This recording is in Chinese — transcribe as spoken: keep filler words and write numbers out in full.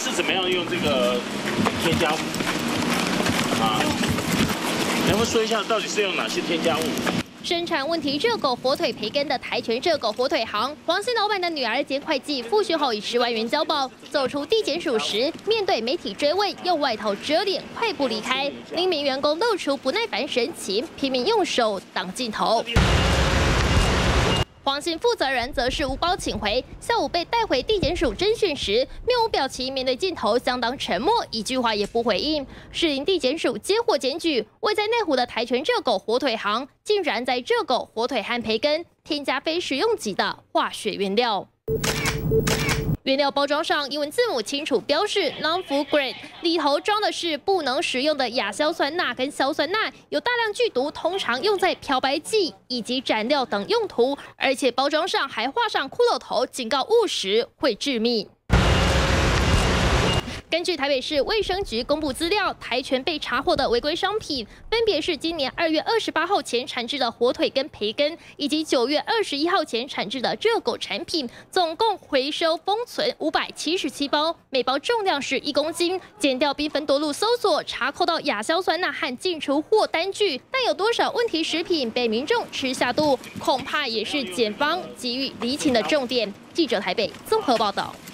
是怎么样用这个添加物啊？能不能说一下到底是用哪些添加物？ 生产问题热狗火腿培根的台全热狗火腿行，黄姓老板的女儿兼会计复学后以十万元交保，走出地检署时，面对媒体追问，用外套遮脸，快步离开。另一名员工露出不耐烦神情，拼命用手挡镜头。 黄姓负责人则是无包请回，下午被带回地检署侦讯时，面无表情，面对镜头相当沉默，一句话也不回应。士林地检署接获检举，位在内湖的台全热狗火腿行，竟然在热狗、火腿和培根添加非食用级的化学原料。 原料包装上英文字母清楚标示 non-food grade， 里头装的是不能食用的亚硝酸钠跟硝酸钠，有大量剧毒，通常用在漂白剂以及染料等用途，而且包装上还画上骷髅头，警告误食会致命。 根据台北市卫生局公布资料，台全被查获的违规商品，分别是今年二月二十八号前产制的火腿跟培根，以及九月二十一号前产制的热狗产品，总共回收封存五百七十七包，每包重量是一公斤。检调缤纷多路搜索，查扣到亚硝酸钠和进出货单据，但有多少问题食品被民众吃下肚，恐怕也是检方急于厘清的重点。记者台北综合报道。